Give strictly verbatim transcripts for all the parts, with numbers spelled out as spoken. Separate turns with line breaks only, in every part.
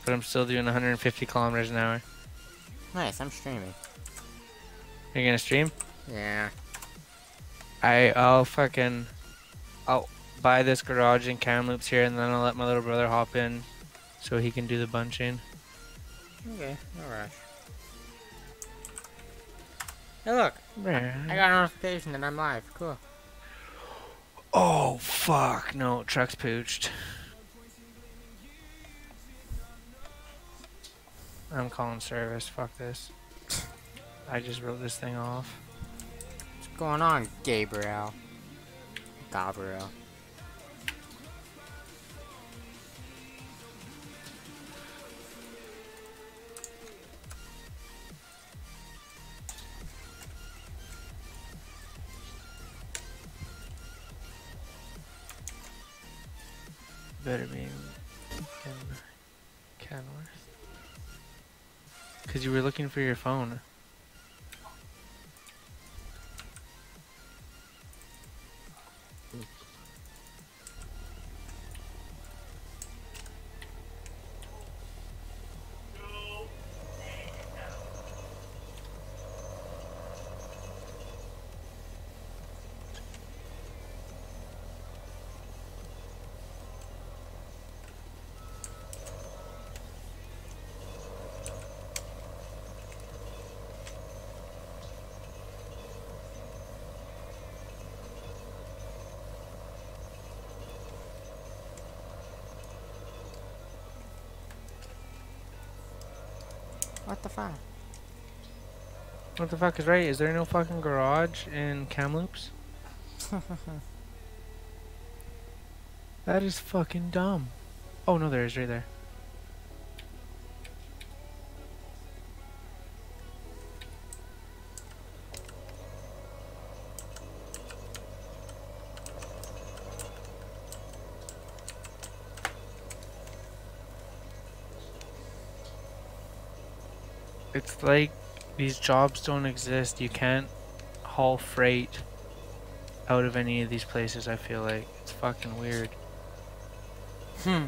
but I'm still doing one hundred fifty kilometers an hour.
Nice, I'm streaming.
You're gonna stream?
Yeah.
I, I'll fucking, I'll buy this garage in Kamloops here, and then I'll let my little brother hop in so he can do the bunching.
Okay, no rush. Hey look,
Yeah.
I got a notification that I'm live. Cool.
Oh, fuck. No, truck's pooched. I'm calling service. Fuck this. I just wrote this thing off.
What's going on, Gabriel? Gabriel.
Better be in Kenworth. Because you were looking for your phone.
What the fuck?
What the fuck is right? Is there no fucking garage in Kamloops? That is fucking dumb. Oh no, there is right there. It's like these jobs don't exist. You can't haul freight out of any of these places, I feel like. It's fucking weird.
Hmm.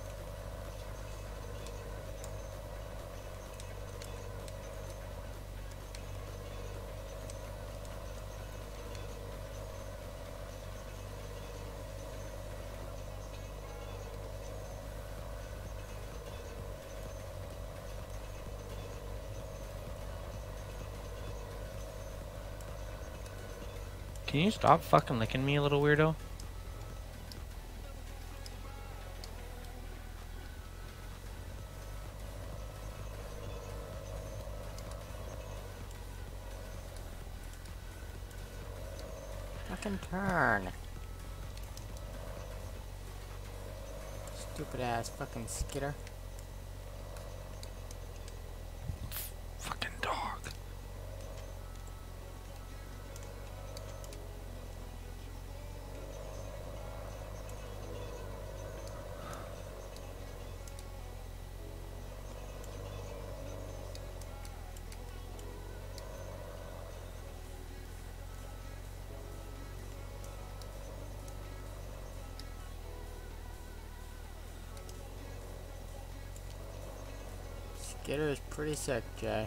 Can you stop fucking licking me, a little weirdo?
Fucking turn. Stupid ass fucking skitter.
Fucking dog.
Skitter is pretty sick, Jay.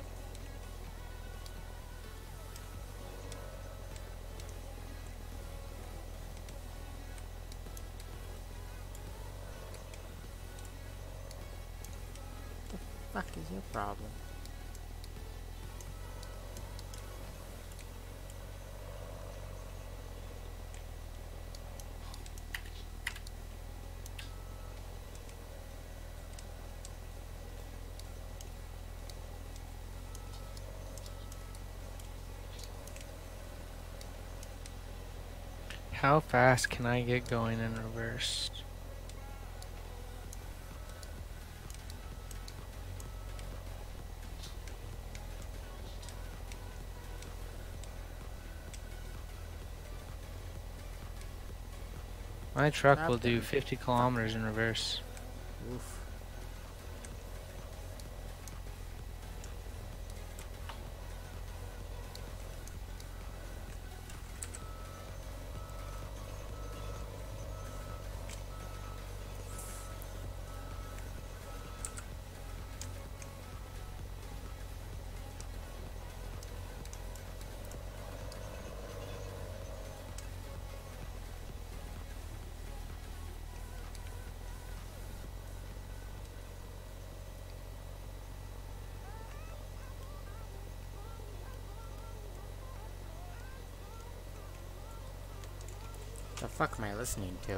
What the fuck is your problem?
How fast can I get going in reverse? My truck will do fifty kilometers in reverse.
Oof. the fuck am I listening to?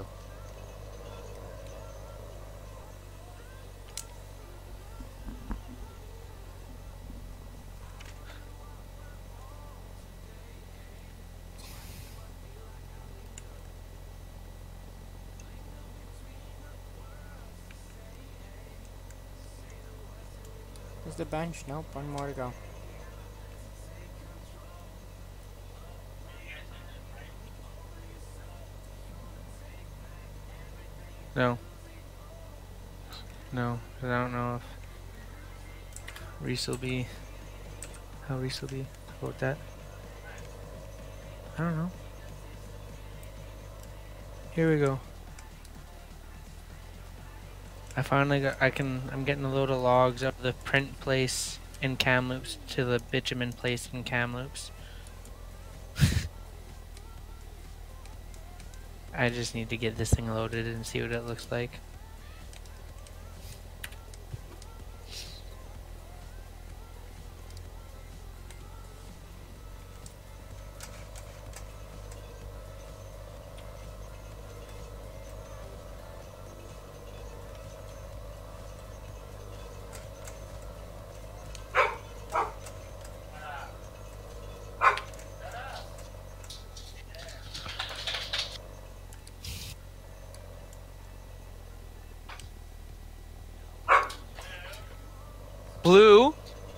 There's the bench. Nope, one more to go.
No. No, 'cause I don't know if Reese will be, how Reese will be about that. I don't know. Here we go. I finally got, I can, I'm getting a load of logs of the print place in Kamloops to the bitumen place in Kamloops. I just need to get this thing loaded and see what it looks like. Blue?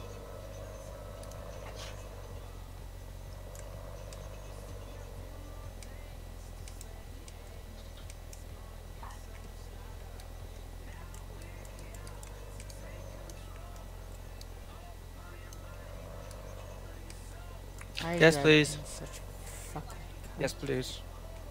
Why is
Yes,
that
please.
such fucking
Yes, please.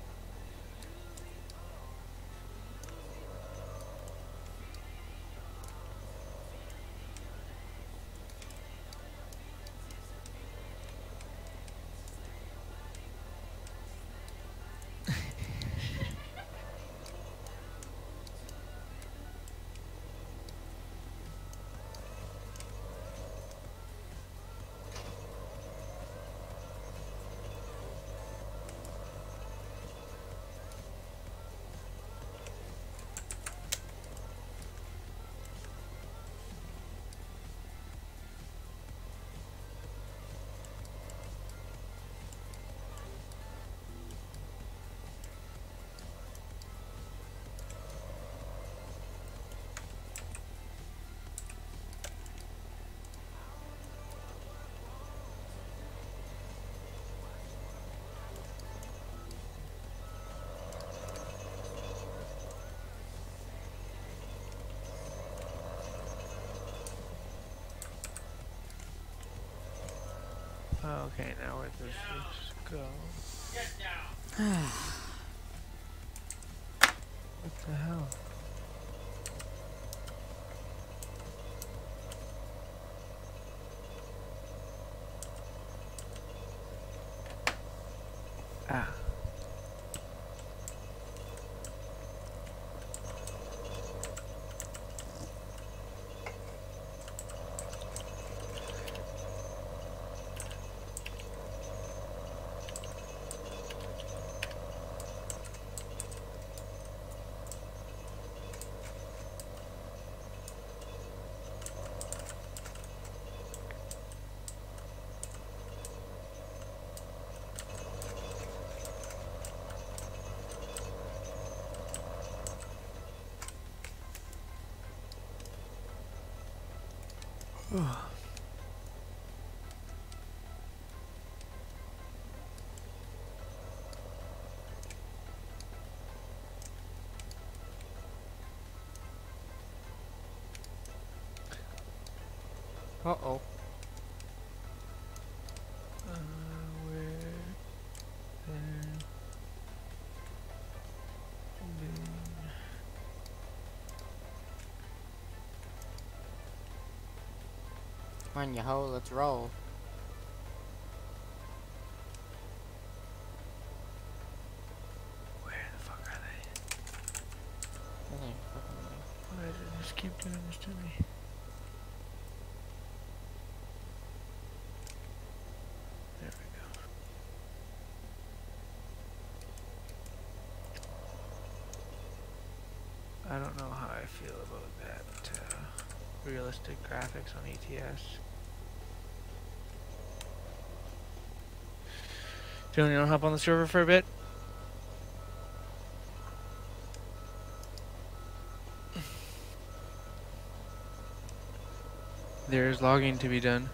Okay, now where does this go? What the hell? Ah.
Uh-oh.
Uh, where? There. Boom.
Come on, you hoe, let's roll.
Where the fuck are they?
That ain't fucking right.
Why does it just keep doing this to me? There we go. realistic graphics on A T S. Dylan, you wanna hop on the server for a bit? There's logging to be done.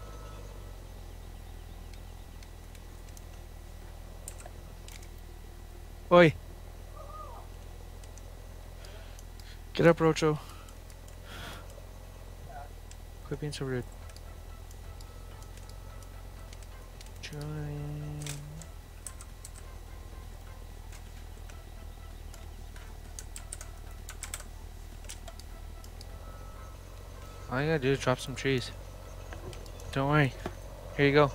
Oi! Get up, Rocho. Quit being so rude. Join. All you gotta do is drop some trees. Don't worry. Here you go.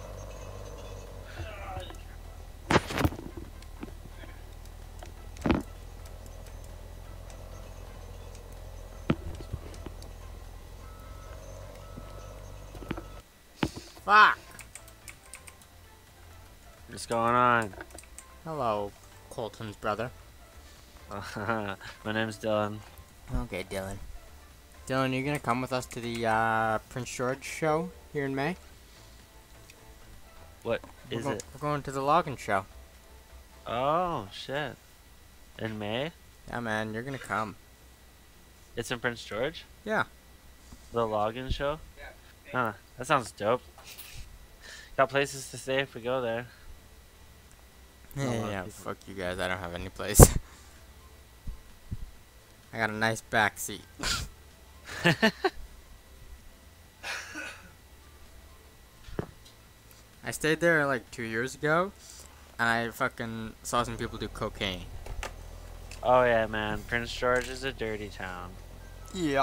Fuck!
What's going on?
Hello, Colton's brother.
My name's Dylan.
Okay, Dylan. Dylan, you gonna come with us to the uh, Prince George show here in May?
What
We're
is
go-
it?
We're going to the logging show.
Oh, shit. In May?
Yeah, man, you're gonna come.
It's in Prince George?
Yeah.
The login show? Huh, that sounds dope. Got places to stay if we go there.
Yeah,
lot of
yeah,
people.
fuck you guys, I don't have any place. I got a nice back seat. I stayed there like two years ago, and I fucking saw some people do cocaine.
Oh yeah, man. Prince George is a dirty town.
Yeah.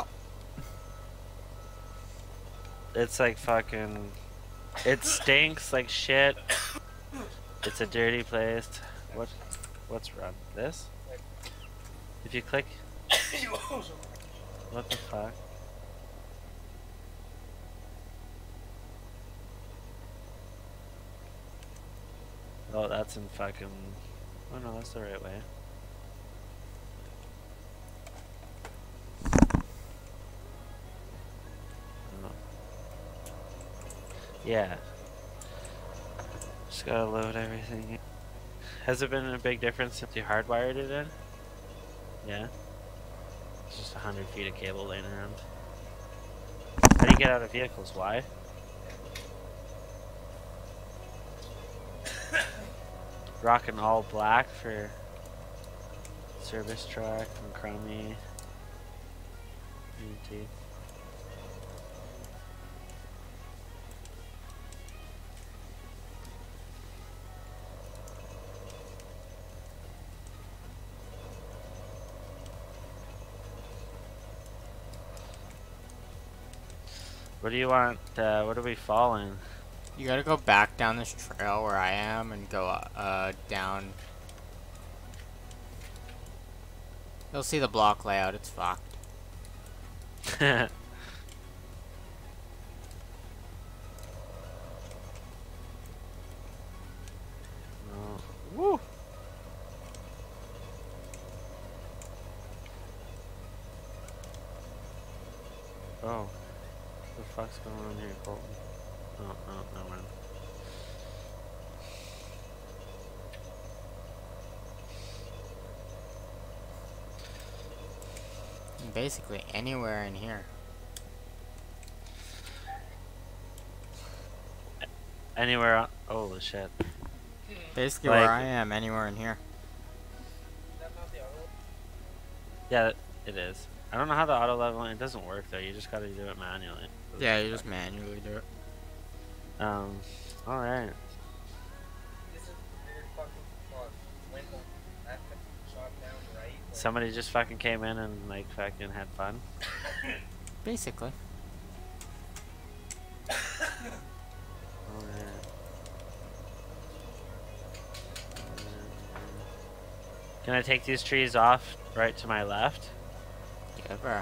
It's like fucking... It stinks like shit. It's a dirty place. What? What's wrong? This? If you click... What the fuck? Oh, that's in fucking... Oh no, that's the right way. Oh. Yeah. Just gotta load everything. Has it been a big difference since you hardwired it in? Yeah. It's just a hundred feet of cable laying around. How do you get out of vehicles? Why? Rocking all black for service truck and Chromie. E T. What do you want? Uh, what are we following?
You gotta go back down this trail where I am and go uh down. You'll see the block layout, it's fucked.
Oh. Woo! Oh. What the fuck's going on here, Colton? Oh, oh, no man.
Basically anywhere in here.
Anywhere on- oh shit.
Basically
Like-
where I am, anywhere in here.
Yeah, it is. I don't know how the auto leveling, it doesn't work though, you just gotta do it manually.
Yeah, you just manually do it.
Um, alright. Somebody just fucking came in and like fucking had fun.
Basically.
Alright. Can I take these trees off right to my left?
Yeah, bro.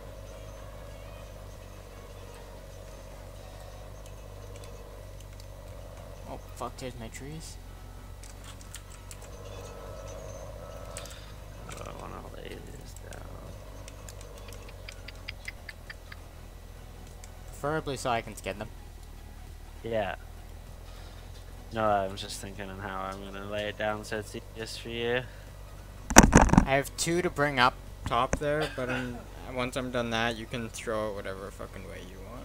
Oh fuck, there's my trees.
Oh, I wanna lay this down.
Preferably so I can skin them.
Yeah. No, I was just thinking on how I'm gonna lay it down so it's easiest for you.
I have two to bring up top there, but I'm, once I'm done that, you can throw it whatever fucking way you want.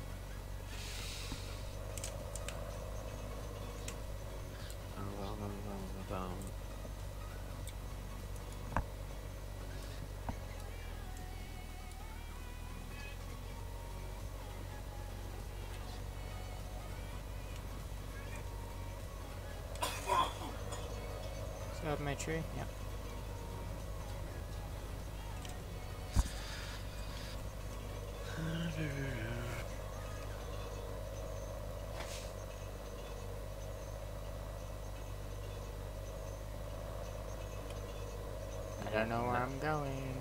Is that my tree? Yeah. I don't know where I'm going.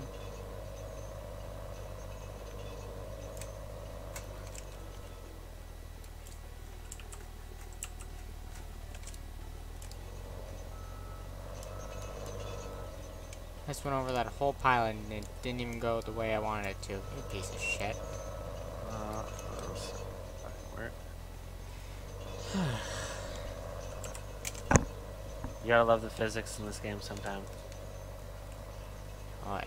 I just went over that whole pile and it didn't even go the way I wanted it to. You piece of shit.
Uh, that was fucking work. You gotta love the physics in this game sometimes.
Oh yeah.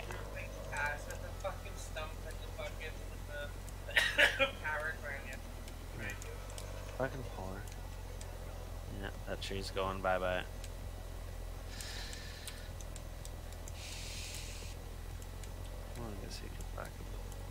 Fucking poor. Yeah, that tree's going bye bye. Well, I guess you can back him.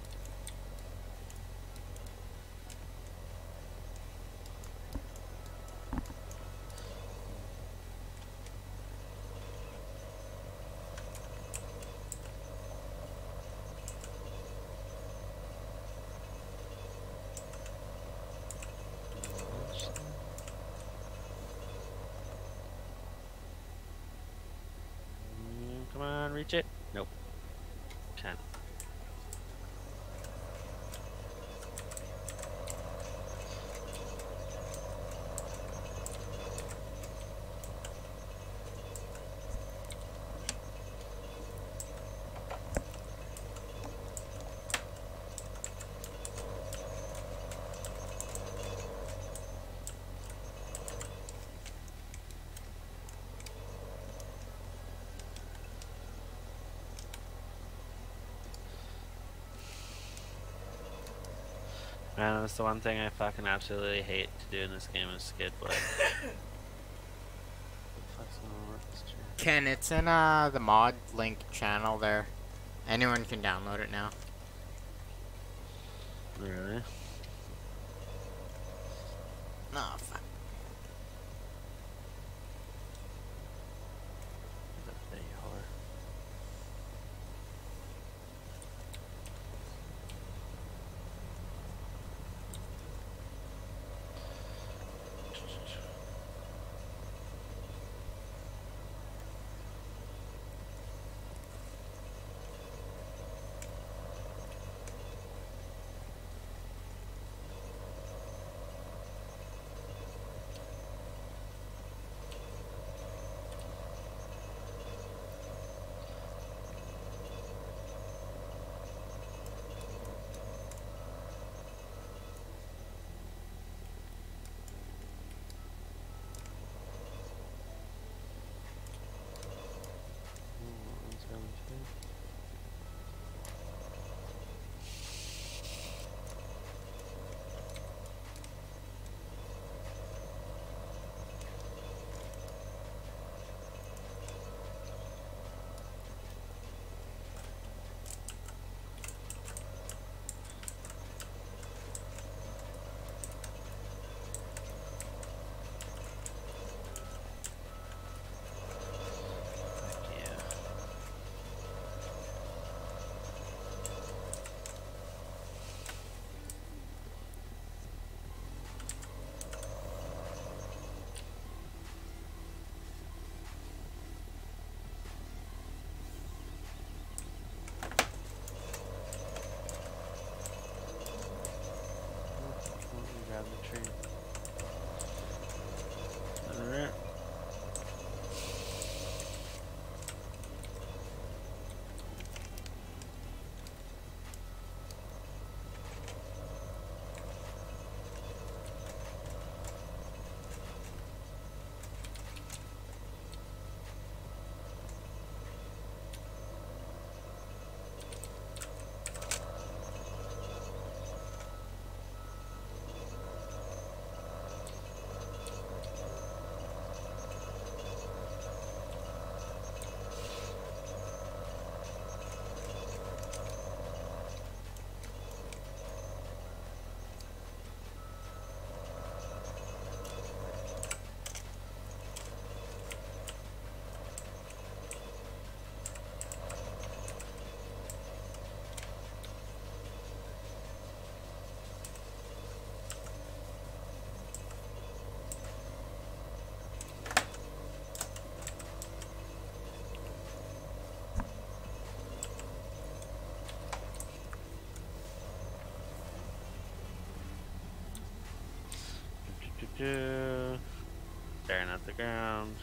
Mm, Come on, reach it. Nope. Can't. Man, that's the one thing I fucking absolutely hate to do in this game is skid wood. Fuck's gonna work this tree?
Ken, it's in uh the mod link channel there. Anyone can download it now.
Really?
No, fuck.
There you are. Grab the tree. Alright. do. Staring at the ground.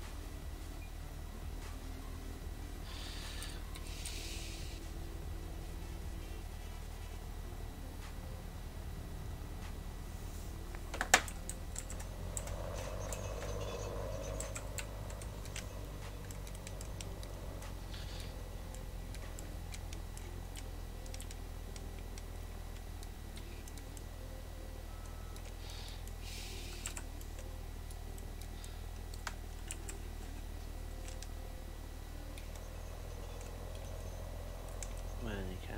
Man, you can.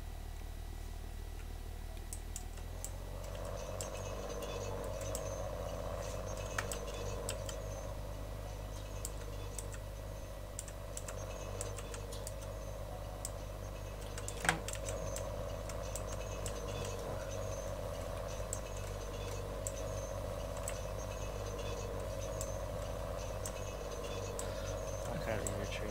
Fuck out of here, tree.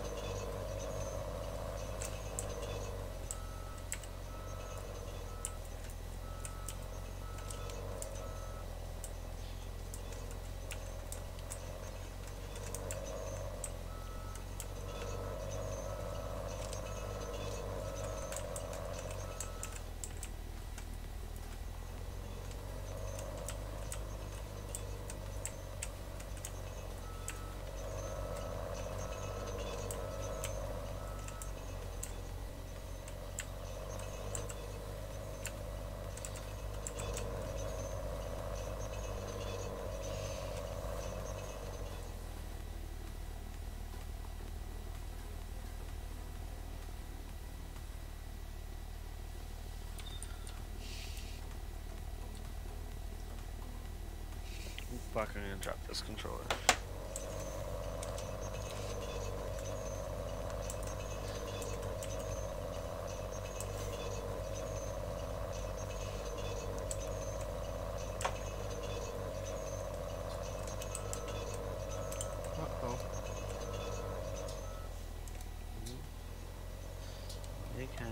Fuck, I'm gonna drop this controller.
Uh-oh.
You can.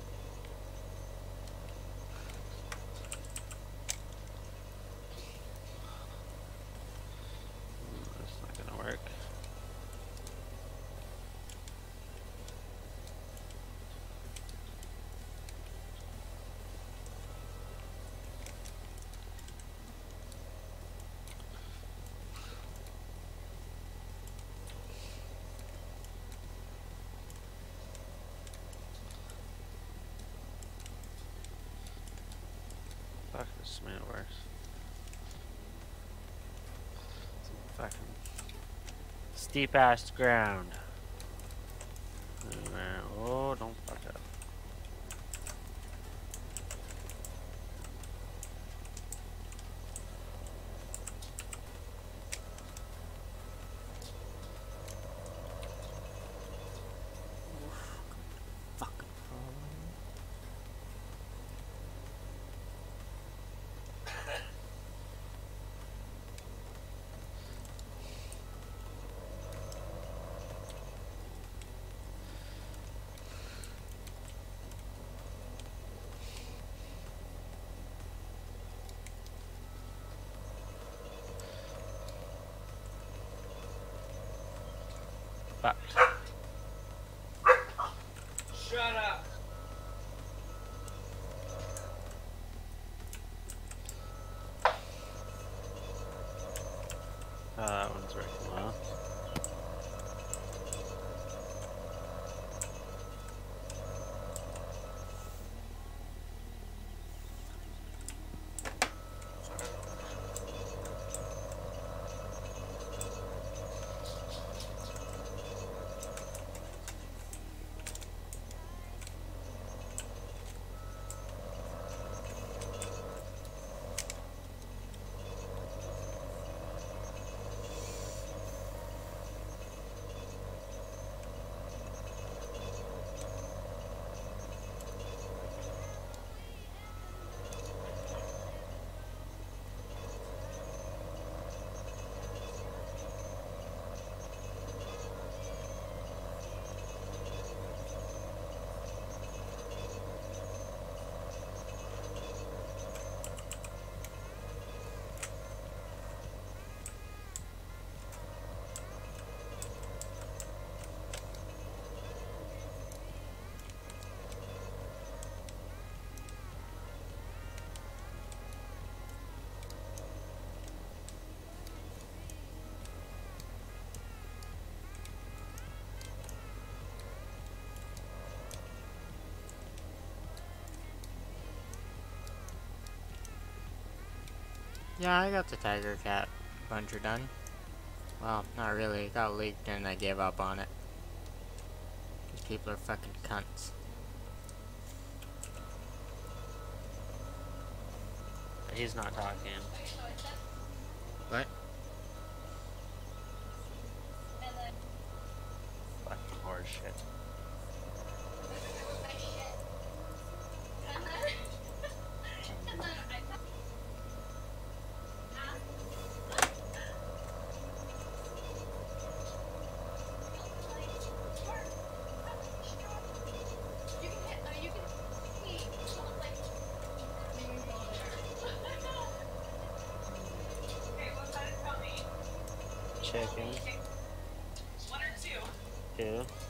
That's not gonna work. Fuck, this man works. Some fucking steep ass ground. Anywhere. Oh, don't fuck up.
Fucking
Fuck.
Shut up.
Oh, that one's working well.
Yeah, I got the Tiger Cat buncher done. Well, not really. It got leaked and I gave up on it. These people are fucking cunts.
He's not talking.
What?
Fucking horse shit. Chicken. Two.